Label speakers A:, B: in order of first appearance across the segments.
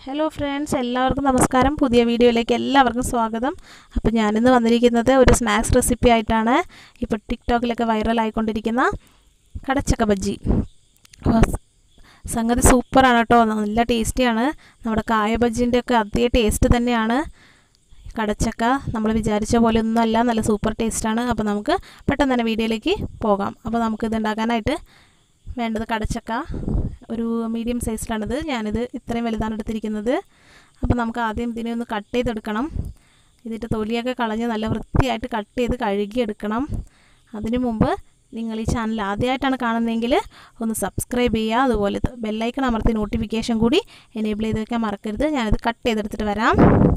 A: Hello friends, എല്ലാവർക്കും നമസ്കാരം. പുതിയ വീഡിയോയിലേക്ക് എല്ലാവർക്കും സ്വാഗതം. അപ്പോൾ ഞാനിന്ന് വന്നിരിക്കുന്നത് ഒരു സ്നാക്സ് റെസിപ്പി ആയിട്ടാണ്. ഇപ്പോൾ ടിക്ടോക്കിലൊക്കെ വൈറലായിക്കൊണ്ടിരിക്കുന്ന കടച്ചക്ക ബജ്ജി. സംഗതി സൂപ്പറാണ് കേട്ടോ, നല്ല ടേസ്റ്റിയാണ്. നമ്മുടെ കായ ബജ്ജിൻ്റെ ഒക്കെ അതേ ടേസ്റ്റ് തന്നെയാണ് കടച്ചക്ക. നമ്മൾ വിചാരിച്ച പോലെ ഒന്നുമല്ല, നല്ല സൂപ്പർ ടേസ്റ്റാണ്. അപ്പോൾ നമുക്ക് പെട്ടെന്ന് തന്നെ വീഡിയോയിലേക്ക് പോകാം. അപ്പോൾ നമുക്കിത് ഉണ്ടാക്കാനായിട്ട് വേണ്ടത് കടച്ചക്ക ഒരു മീഡിയം സൈസിലാണിത്. ഞാനിത് ഇത്രയും വലുതാണ് എടുത്തിരിക്കുന്നത്. അപ്പോൾ നമുക്ക് ആദ്യം ഇതിനെ ഒന്ന് കട്ട് ചെയ്തെടുക്കണം. ഇതിൻ്റെ തൊലിയൊക്കെ കളഞ്ഞ് നല്ല വൃത്തിയായിട്ട് കട്ട് ചെയ്ത് കഴുകിയെടുക്കണം. അതിനു മുമ്പ് നിങ്ങൾ ഈ ചാനൽ ആദ്യമായിട്ടാണ് കാണുന്നതെങ്കിൽ ഒന്ന് സബ്സ്ക്രൈബ് ചെയ്യുക. അതുപോലെ ബെല്ലൈക്കൺ അമർത്തി നോട്ടിഫിക്കേഷൻ കൂടി എനേബിൾ ചെയ്ത് വയ്ക്കാൻ മറക്കരുത്. ഞാനിത് കട്ട് ചെയ്തെടുത്തിട്ട് വരാം.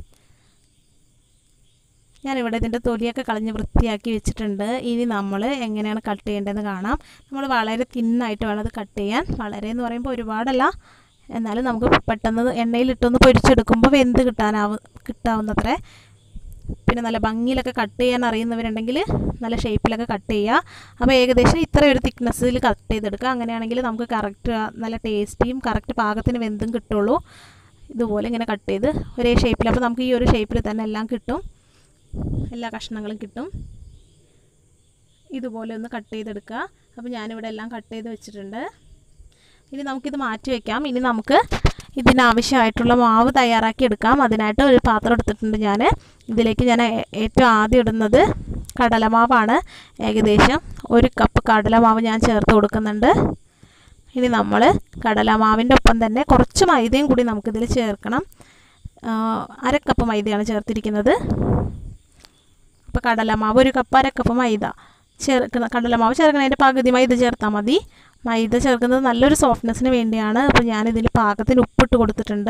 A: ഞാനിവിടെ ഇതിൻ്റെ തൊലിയൊക്കെ കളഞ്ഞ് വൃത്തിയാക്കി വെച്ചിട്ടുണ്ട്. ഇനി നമ്മൾ എങ്ങനെയാണ് കട്ട് ചെയ്യേണ്ടതെന്ന് കാണാം. നമ്മൾ വളരെ തിന്നായിട്ട് വേണം അത് കട്ട് ചെയ്യാൻ. വളരെ എന്ന് പറയുമ്പോൾ ഒരുപാടല്ല, എന്നാലും നമുക്ക് പെട്ടെന്ന് എണ്ണയിലിട്ടൊന്ന് പൊരിച്ചെടുക്കുമ്പോൾ വെന്ത് കിട്ടാവുന്നത്രേ. പിന്നെ നല്ല ഭംഗിയിലൊക്കെ കട്ട് ചെയ്യാൻ അറിയുന്നവരുണ്ടെങ്കിൽ നല്ല ഷേപ്പിലൊക്കെ കട്ട് ചെയ്യുക. അപ്പോൾ ഏകദേശം ഇത്രയൊരു തിക്നെസ്സിൽ കട്ട് ചെയ്തെടുക്കുക. അങ്ങനെയാണെങ്കിൽ നമുക്ക് കറക്റ്റ് നല്ല ടേസ്റ്റിയും കറക്റ്റ് പാകത്തിന് വെന്തും കിട്ടുള്ളൂ. ഇതുപോലെ ഇങ്ങനെ കട്ട് ചെയ്ത് ഒരേ ഷേപ്പിൽ, അപ്പോൾ നമുക്ക് ഈ ഒരു ഷേപ്പിൽ തന്നെ എല്ലാം കിട്ടും, എല്ലാ കഷ്ണങ്ങളും കിട്ടും. ഇതുപോലെ ഒന്ന് കട്ട് ചെയ്തെടുക്കുക. അപ്പോൾ ഞാനിവിടെ എല്ലാം കട്ട് ചെയ്ത് വെച്ചിട്ടുണ്ട്. ഇനി നമുക്കിത് മാറ്റി വയ്ക്കാം. ഇനി നമുക്ക് ഇതിനാവശ്യമായിട്ടുള്ള മാവ് തയ്യാറാക്കി എടുക്കാം. അതിനായിട്ട് ഒരു പാത്രം എടുത്തിട്ടുണ്ട് ഞാൻ. ഇതിലേക്ക് ഞാൻ ഏറ്റവും ആദ്യം ഇടുന്നത് കടലമാവാണ്. ഏകദേശം 1 കപ്പ് കടലമാവ് ഞാൻ ചേർത്ത് കൊടുക്കുന്നുണ്ട്. ഇനി നമ്മൾ കടലമാവിൻ്റെ ഒപ്പം തന്നെ കുറച്ച് മൈദയും കൂടി നമുക്കിതിൽ ചേർക്കണം. 1/2 കപ്പ് മൈദയാണ് ചേർത്തിരിക്കുന്നത്. അപ്പോൾ കടലമാവ് 1 കപ്പ്, 1/2 കപ്പ് മൈദ കടലമാവ് ചേർക്കുന്നതിൻ്റെ പകുതി മൈദ ചേർത്താൽ മതി. മൈദ ചേർക്കുന്നത് നല്ലൊരു സോഫ്റ്റ്നെസ്സിന് വേണ്ടിയാണ്. അപ്പോൾ ഞാനിതിൽ പാകത്തിന് ഉപ്പിട്ട് കൊടുത്തിട്ടുണ്ട്.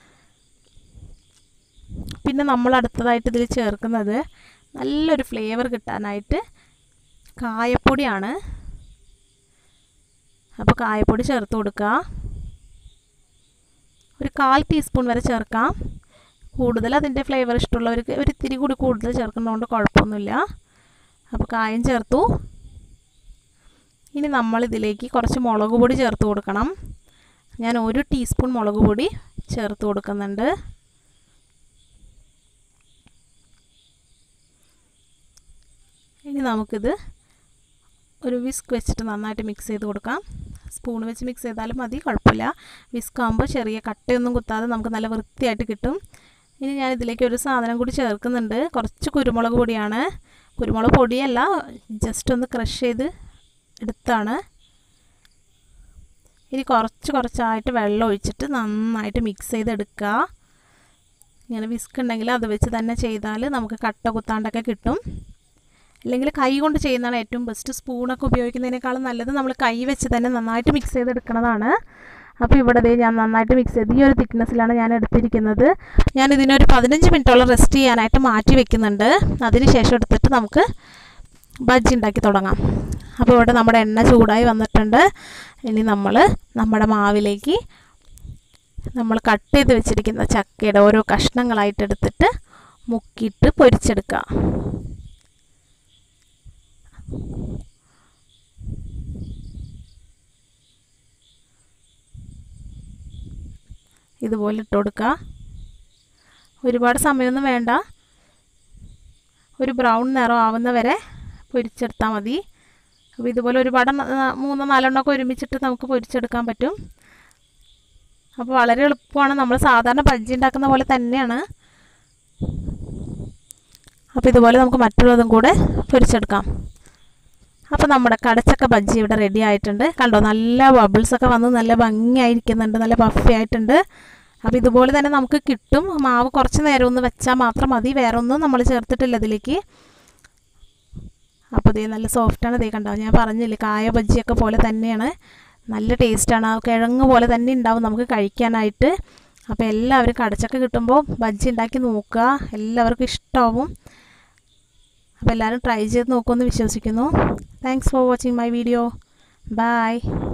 A: പിന്നെ നമ്മൾ അടുത്തതായിട്ട് ഇതിൽ ചേർക്കുന്നത് നല്ലൊരു ഫ്ലേവർ കിട്ടാനായിട്ട് കായപ്പൊടിയാണ്. അപ്പോൾ കായപ്പൊടി ചേർത്ത് കൊടുക്കുക. ഒരു 1/4 ടീസ്പൂൺ വരെ ചേർക്കാം. കൂടുതൽ അതിൻ്റെ ഫ്ലേവർ ഇഷ്ടമുള്ളവർക്ക് ഒരു ഇത്തിരി കൂടി കൂടുതൽ ചേർക്കുന്നതുകൊണ്ട് കുഴപ്പമൊന്നുമില്ല. അപ്പോൾ കായം ചേർത്തു. ഇനി നമ്മളിതിലേക്ക് കുറച്ച് മുളക് പൊടി ചേർത്ത് കൊടുക്കണം. ഞാൻ 1 ടീസ്പൂൺ മുളക് പൊടി ചേർത്ത് കൊടുക്കുന്നുണ്ട്. ഇനി നമുക്കിത് ഒരു വിസ്ക് വെച്ചിട്ട് നന്നായിട്ട് മിക്സ് ചെയ്ത് കൊടുക്കാം. സ്പൂൺ വെച്ച് മിക്സ് ചെയ്താലും മതി, കുഴപ്പമില്ല. വിസ്ക് ആകുമ്പോൾ ചെറിയ കട്ടയൊന്നും കുത്താതെ നമുക്ക് നല്ല വൃത്തിയായിട്ട് കിട്ടും. ഇനി ഞാൻ ഇതിലേക്ക് ഒരു സാധനം കൂടി ചേർക്കുന്നുണ്ട്. കുറച്ച് കുരുമുളക് പൊടിയാണ്. കുരുമുളക് പൊടിയല്ല, ജസ്റ്റ് ഒന്ന് ക്രഷ് ചെയ്ത് എടുത്താണ്. ഇനി കുറച്ചായിട്ട് വെള്ളം ഒഴിച്ചിട്ട് നന്നായിട്ട് മിക്സ് ചെയ്തെടുക്കുക. ഇങ്ങനെ വിസ്ക് ഉണ്ടെങ്കിൽ അത് വെച്ച് തന്നെ ചെയ്താൽ നമുക്ക് കട്ട കുത്താണ്ടൊക്കെ കിട്ടും. അല്ലെങ്കിൽ കൈ കൊണ്ട് ചെയ്യുന്നതാണ് ഏറ്റവും ബെസ്റ്റ്. സ്പൂണൊക്കെ ഉപയോഗിക്കുന്നതിനേക്കാളും നല്ലത് നമ്മൾ കൈ വെച്ച് തന്നെ നന്നായിട്ട് മിക്സ് ചെയ്തെടുക്കുന്നതാണ്. അപ്പോൾ ഇവിടെ ഞാൻ നന്നായിട്ട് മിക്സ് ചെയ്ത് ഈ ഒരു തിക്നെസ്സിലാണ് ഞാൻ എടുത്തിരിക്കുന്നത്. ഞാനിതിനൊരു 15 മിനിറ്റോളം റെസ്റ്റ് ചെയ്യാനായിട്ട് മാറ്റി വെക്കുന്നുണ്ട്. അതിന് ശേഷം എടുത്തിട്ട് നമുക്ക് ബജ്ജി ഉണ്ടാക്കി തുടങ്ങാം. അപ്പോൾ ഇവിടെ നമ്മുടെ എണ്ണ ചൂടായി വന്നിട്ടുണ്ട്. ഇനി നമ്മുടെ മാവിലേക്ക് നമ്മൾ കട്ട് ചെയ്ത് വെച്ചിരിക്കുന്ന ചക്കയുടെ ഓരോ കഷ്ണങ്ങളായിട്ട് എടുത്തിട്ട് മുക്കിയിട്ട് പൊരിച്ചെടുക്കുക. ഇതുപോലെ ഇട്ട് കൊടുക്കുക. ഒരുപാട് സമയമൊന്നും വേണ്ട, ഒരു ബ്രൗൺ നിറം ആവുന്ന വരെ പൊരിച്ചെടുത്താൽ മതി. അപ്പോൾ ഇതുപോലെ ഒരുപാട് 3-4 എണ്ണമൊക്കെ ഒരുമിച്ചിട്ട് നമുക്ക് പൊരിച്ചെടുക്കാൻ പറ്റും. അപ്പോൾ വളരെ എളുപ്പമാണ്. നമ്മൾ സാധാരണ ബജ്ജി ഉണ്ടാക്കുന്ന പോലെ തന്നെയാണ്. അപ്പോൾ ഇതുപോലെ നമുക്ക് മറ്റുള്ളതും കൂടെ പൊരിച്ചെടുക്കാം. അപ്പോൾ നമ്മുടെ കടച്ചക്ക ബജ്ജി ഇവിടെ റെഡി ആയിട്ടുണ്ട്. കണ്ടോ, നല്ല ബബിൾസൊക്കെ വന്ന് നല്ല ഭംഗിയായിരിക്കുന്നുണ്ട്, നല്ല പഫി ആയിട്ടുണ്ട്. അപ്പോൾ ഇതുപോലെ തന്നെ നമുക്ക് കിട്ടും. മാവ് കുറച്ച് നേരം ഒന്ന് വെച്ചാൽ മാത്രം മതി, വേറെ ഒന്നും നമ്മൾ ചേർത്തിട്ടില്ല ഇതിലേക്ക്. അപ്പോൾ ഇതേ നല്ല സോഫ്റ്റാണ്. ഇതേ കണ്ടോ, ഞാൻ പറഞ്ഞില്ലേ കായ ബജ്ജിയൊക്കെ പോലെ തന്നെയാണ്, നല്ല ടേസ്റ്റാണ്. കിഴങ്ങ് പോലെ തന്നെ ഉണ്ടാവും നമുക്ക് കഴിക്കാനായിട്ട്. അപ്പോൾ എല്ലാവരും കടച്ചക്ക കിട്ടുമ്പോൾ ബജ്ജി ഉണ്ടാക്കി നോക്കുക, എല്ലാവർക്കും ഇഷ്ടമാവും. അപ്പോൾ എല്ലാവരും ട്രൈ ചെയ്ത് നോക്കുമെന്ന് വിശ്വസിക്കുന്നു. Thanks for watching my video. By.